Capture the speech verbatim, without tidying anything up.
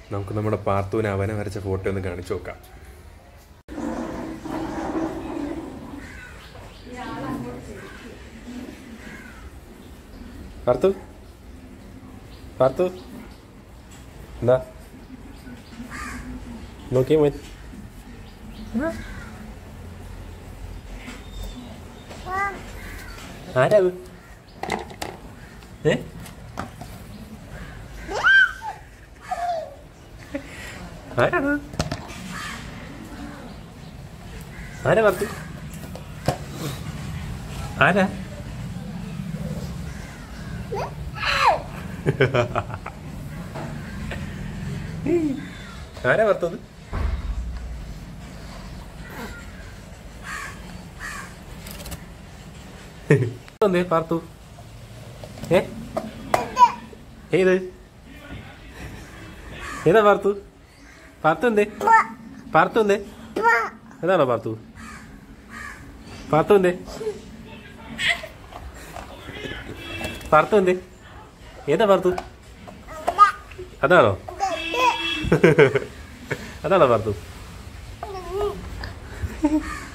നമുക്ക് നമ്മുടെ പാത്തുവിനെ അവനെ വരച്ച ഫോട്ടോ ഒന്ന് കാണിച്ചു നോക്കാം. പാർത്തു പാർത്തു എന്താ നോക്കിയേ മോൻ. ആരാ ഏ ആരാണ് ആരാ പാർത്തു ആരാ ആരാ പാർത്തത് എന്തേ പാർത്തു ഏ ഏത് ഏതാ പാർത്തു പാർത്തു എന്തേ പാർത്തു എന്തേ ഏതാണോ പാർത്തു പാർത്തു എന്തേ പാർത്തു എന്തേ ഏതാ പാർത്തു അതാണോ അതാണോ പാർത്തു